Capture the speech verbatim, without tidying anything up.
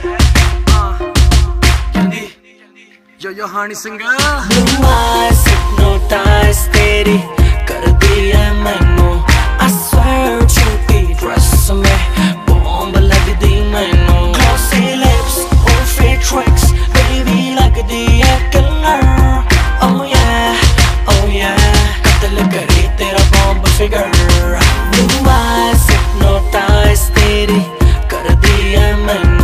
Yo, yo, honey singer. Blue eyes hypnotize तेरी